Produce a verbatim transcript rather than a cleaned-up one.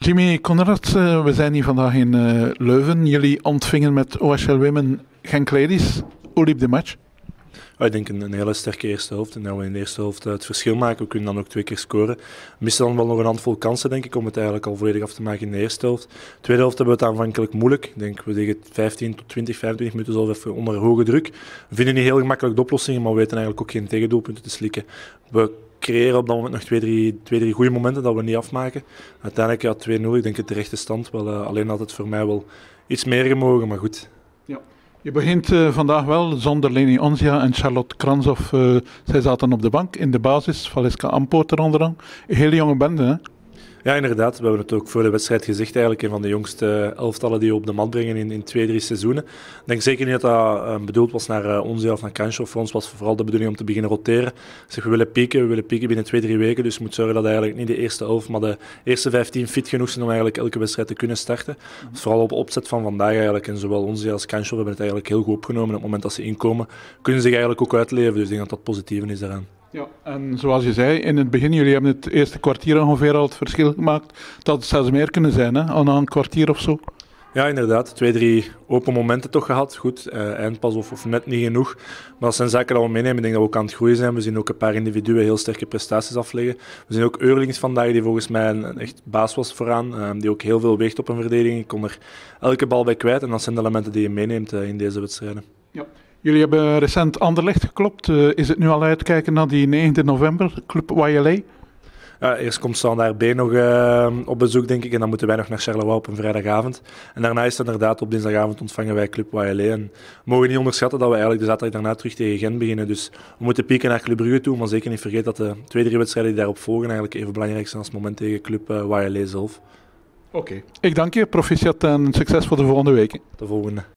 Jimmy Conrads, uh, we zijn hier vandaag in uh, Leuven. Jullie ontvingen met O H L Women Genk Ladies. Hoe liep de match? Ik denk een, een hele sterke eerste helft. En dat we in de eerste helft het verschil maken. We kunnen dan ook twee keer scoren. We missen dan wel nog een handvol kansen, denk ik, om het eigenlijk al volledig af te maken in de eerste helft. De tweede helft hebben we het aanvankelijk moeilijk. Ik denk, we liggen vijftien tot twintig, vijfentwintig minuten zelf even onder hoge druk. We vinden niet heel gemakkelijk de oplossingen, maar we weten eigenlijk ook geen tegendoelpunten te slikken. We creëren op dat moment nog twee, drie, twee, drie goede momenten dat we niet afmaken. Uiteindelijk ja, twee nul, ik denk het de rechte stand. Wel, uh, alleen had het voor mij wel iets meer gemogen, maar goed. Ja. Je begint uh, vandaag wel zonder Leni Onzia en Charlotte Kranzoff. Uh, zij zaten op de bank in de basis. Valeska Ampoorter onderaan. Een hele jonge bende, hè? Ja, inderdaad. We hebben het ook voor de wedstrijd gezegd. Eigenlijk een van de jongste elftallen die we op de mat brengen in, in twee, drie seizoenen. Ik denk zeker niet dat dat uh, bedoeld was naar uh, Onzia of naar Kranzoff. Voor ons was vooral de bedoeling om te beginnen roteren. Zeg, we willen pieken, we willen pieken binnen twee, drie weken. Dus je moet zorgen dat eigenlijk niet de eerste elf, maar de eerste vijftien fit genoeg zijn om eigenlijk elke wedstrijd te kunnen starten. Dus vooral op opzet van vandaag eigenlijk. En zowel Onzia als Kranzoff hebben het eigenlijk heel goed opgenomen. En op het moment dat ze inkomen, kunnen ze zich eigenlijk ook uitleven. Dus ik denk dat dat positief is daaraan. Ja, en zoals je zei, in het begin, jullie hebben het eerste kwartier ongeveer al het verschil gemaakt. Dat het zelfs meer kunnen zijn, hè? Al na een kwartier of zo. Ja, inderdaad. Twee, drie open momenten toch gehad. Goed, uh, eindpas of, of net niet genoeg. Maar dat zijn zaken dat we meenemen. Ik denk dat we ook aan het groeien zijn. We zien ook een paar individuen heel sterke prestaties afleggen. We zien ook Eurlings vandaag, die volgens mij een, een echt baas was vooraan. Uh, die ook heel veel weegt op een verdediging. Ik kon er elke bal bij kwijt. En dat zijn de elementen die je meeneemt uh, in deze wedstrijden. Ja. Jullie hebben recent Anderlecht geklopt. Uh, is het nu al uitkijken naar die negende november, Club Y L A? Ja, eerst komt Standaard B nog uh, op bezoek, denk ik. En dan moeten wij nog naar Charleroi op een vrijdagavond. En daarna is het inderdaad op dinsdagavond ontvangen wij Club Y L A. En we mogen niet onderschatten dat we eigenlijk de zaterdag daarna terug tegen Gent beginnen. Dus we moeten pieken naar Club Brugge toe. Maar zeker niet vergeten dat de twee, drie wedstrijden die daarop volgen eigenlijk even belangrijk zijn als het moment tegen Club uh, Y L A zelf. Oké. Okay. Ik dank je. Proficiat en succes voor de volgende weken. De volgende.